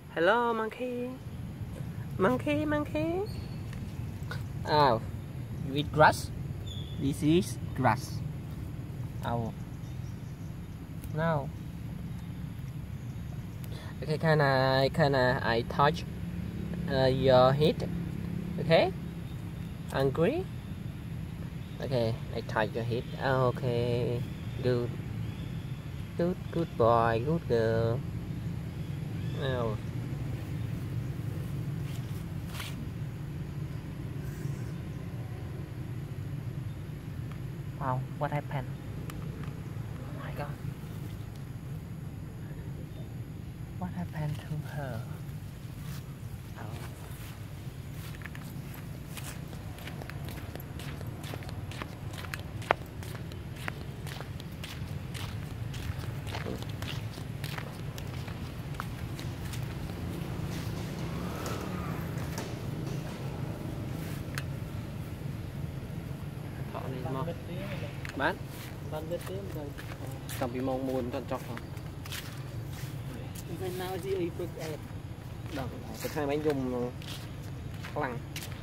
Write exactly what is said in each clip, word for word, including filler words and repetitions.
Hello, monkey. Monkey, monkey. Oh, you eat grass? This is grass. Oh, no. Okay, can I can I, I touch uh, your head? Okay. Hungry? Okay, I touch your head. Okay, good, good, good boy, good girl. Oh. Wow, what happened? Oh my God. What happened to her? Oh. Thọ này mà bán bán biết tiếng rồi cầm bị mong muốn toàn chọc rồi bên nào gì ấy bực ép đằng cái hai bánh dùng lằng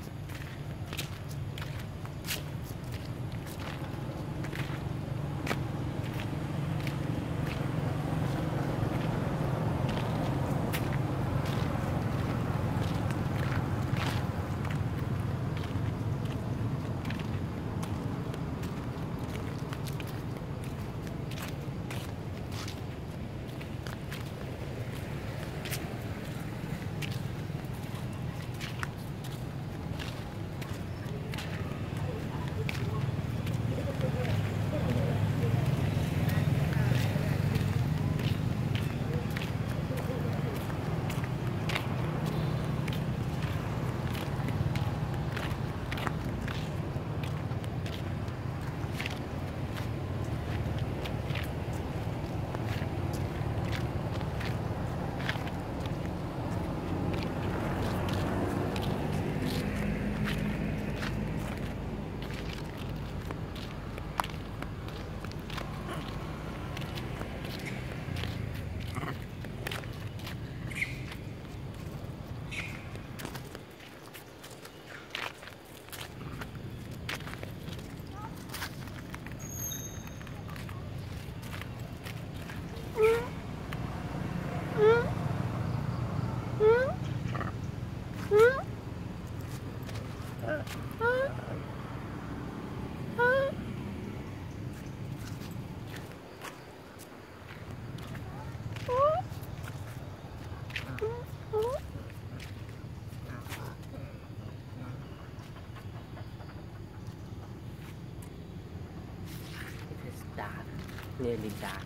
dark, nearly dark.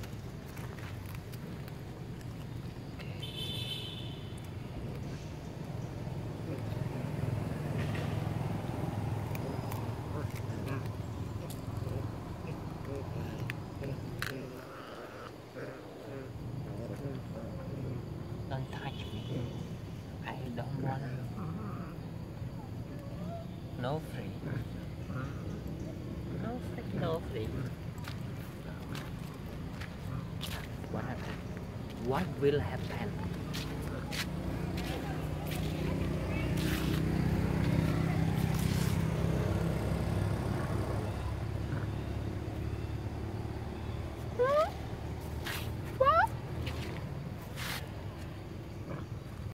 Don't touch me. I don't want you. No free. No free, no free. What happened? What will happen?